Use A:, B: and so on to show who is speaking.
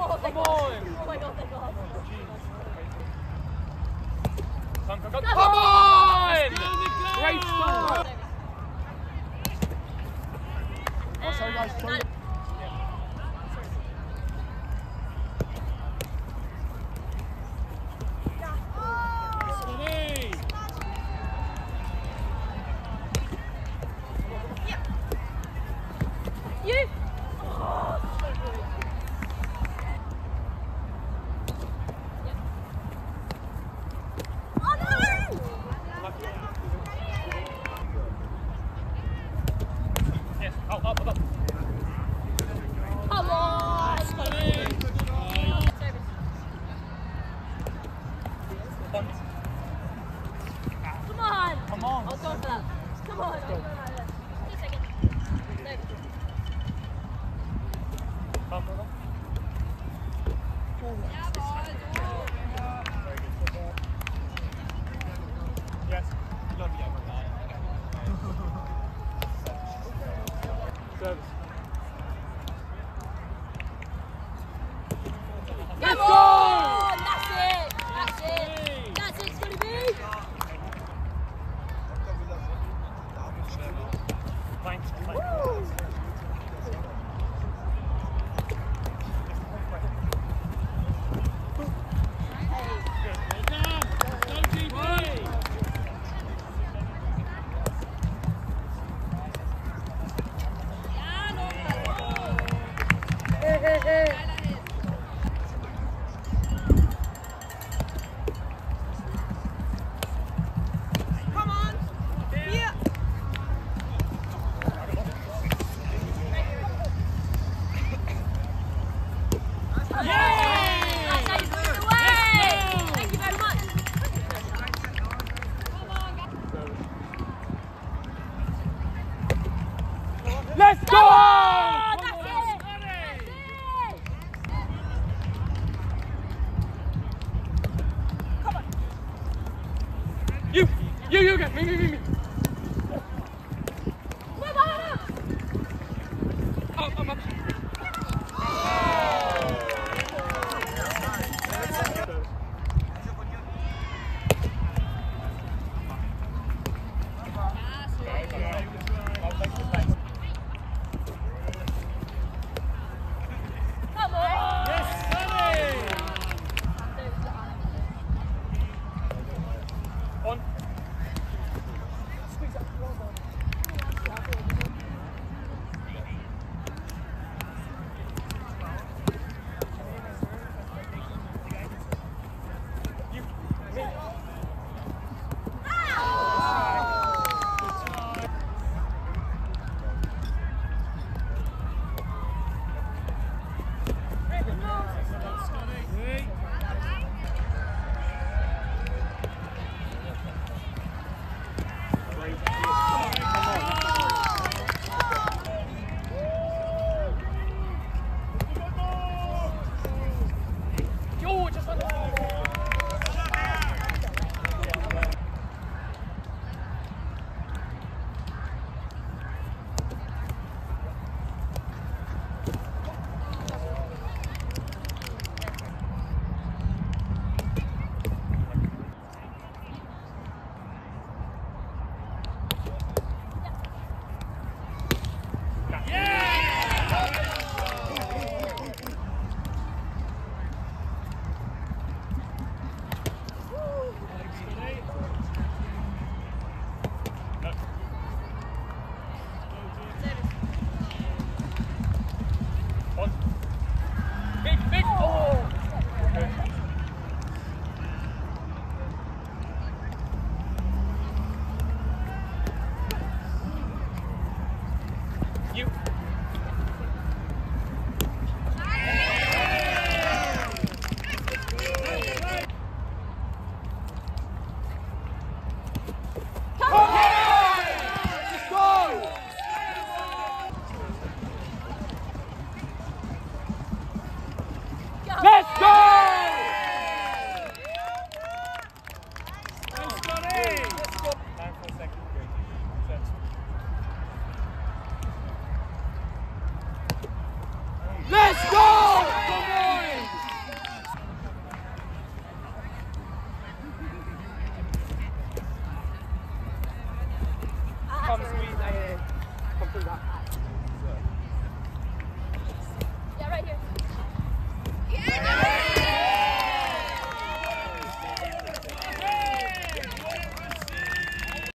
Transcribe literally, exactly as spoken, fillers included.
A: Oh, thank
B: Come
A: God.
B: on!
A: Oh my God, thank God.
B: Come, come, come.
A: Come
B: Come on!
A: on!
B: Great start!
A: Oh, sorry guys, sorry. You! Oh, so good. Yep. Oh no!
B: Yes, up, up, up, up.
A: Come on!
B: Service.
A: Come on!
B: Come on.
A: I'll go for that. Come on! I'll go like that. Just a second. No.
B: Come, come, come. Yes. Service.
A: Come on! That's it! That's it! That's it, it's gonna be!
B: Thanks, thanks.
A: That's how you put it away! Thank you very much!
B: Let's go!
A: Oh, that's it! That's it! Come on!
B: You, you, you, get me, me, me, me.
A: Come on!
B: Up, up, up. through that.